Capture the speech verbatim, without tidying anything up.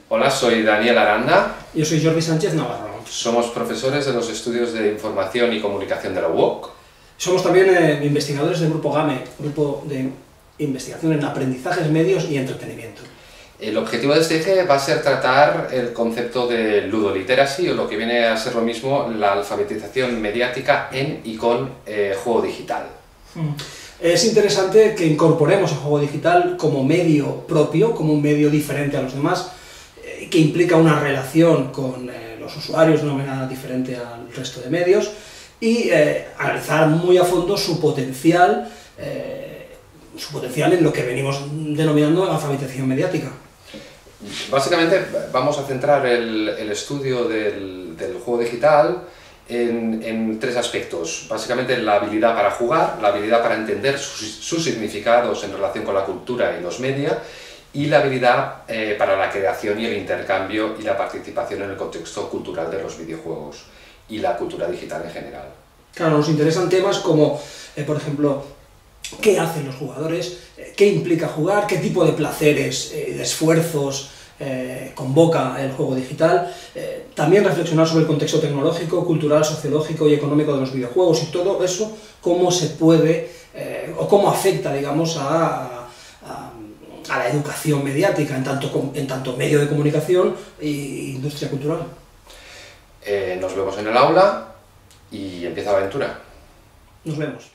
Hola, soy Daniel Aranda. Yo soy Jordi Sánchez Navarro. Somos profesores de los estudios de Información y Comunicación de la U O C. Somos también eh, investigadores del Grupo GAME, Grupo de Investigación en Aprendizajes, Medios y Entretenimiento. El objetivo de este eje va a ser tratar el concepto de ludoliteracy, o lo que viene a ser lo mismo, la alfabetización mediática en y con eh, juego digital. Es interesante que incorporemos el juego digital como medio propio, como un medio diferente a los demás, eh, que implica una relación con eh, los usuarios de una manera diferente al resto de medios, y eh, analizar muy a fondo su potencial, eh, su potencial en lo que venimos denominando alfabetización mediática. Básicamente vamos a centrar el, el estudio del, del juego digital en, en tres aspectos. Básicamente la habilidad para jugar, la habilidad para entender sus, sus significados en relación con la cultura y los media, y la habilidad eh, para la creación y el intercambio y la participación en el contexto cultural de los videojuegos y la cultura digital en general. Claro, nos interesan temas como, eh, por ejemplo, qué hacen los jugadores, eh, qué implica jugar, qué tipo de placeres, eh, de esfuerzos eh, convoca el juego digital, eh, también reflexionar sobre el contexto tecnológico, cultural, sociológico y económico de los videojuegos, y todo eso, cómo se puede, eh, o cómo afecta, digamos, a, a, a la educación mediática, en tanto, en tanto medio de comunicación e industria cultural. Eh, nos vemos en el aula y empieza la aventura. Nos vemos.